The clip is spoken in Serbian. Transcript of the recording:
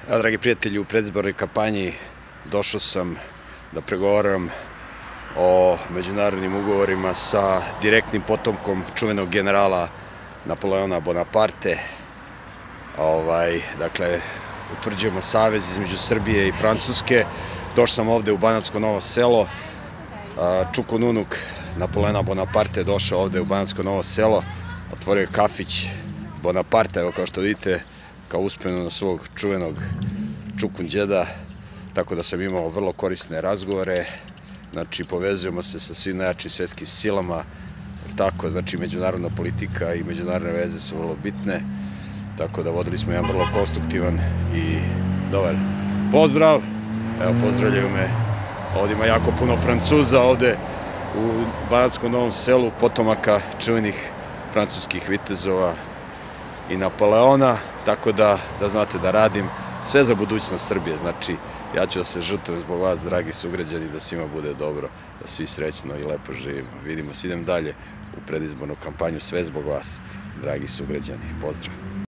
Dragi prijatelji, u predizbornoj kampanji došao sam da pregovaram o međunarodnim ugovorima sa direktnim potomkom čuvenog generala Napoleona Bonaparte. Dakle, utvrđujemo savez između Srbije i Francuske. Došao sam ovde u Banatsko Novo Selo. Čukun unuk Napoleona Bonaparte došao ovde u Banatsko Novo Selo. Otvorio je kafić Bonaparte, evo kao što vidite, kao uspomenu na svog čuvenog Čukun đeda, tako da sam imao vrlo korisne razgovore. Znači, povezujemo se sa svim najjačim svetskim silama, tako, znači, međunarodna politika i međunarodne veze su vrlo bitne, tako da vodili smo jedan vrlo konstruktivan i dobar pozdrav. Evo, pozdravljaju me, ovdje ima jako puno Francuza, ovde u Banatskom Novom Selu, potomaka čuvenih francuskih vitezova i Napoleona, tako da znate da radim sve za budućnost Srbije. Znači, ja ću da se žrtvujem zbog vas, dragi sugrađani, da svima bude dobro, da svi srećno i lepo živimo. Vidimo se, idem dalje u predizbornu kampanju, sve zbog vas, dragi sugrađani. Pozdrav!